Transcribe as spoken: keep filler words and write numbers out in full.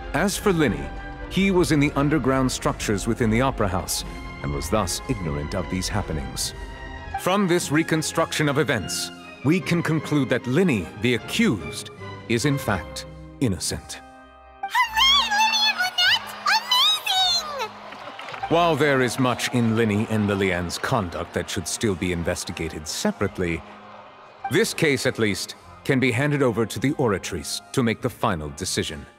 As for Lyney, he was in the underground structures within the Opera House, and was thus ignorant of these happenings. From this reconstruction of events, we can conclude that Lyney, the accused, is in fact innocent. While there is much in Lyney and Lilianne's conduct that should still be investigated separately, this case, at least, can be handed over to the Oratrice to make the final decision.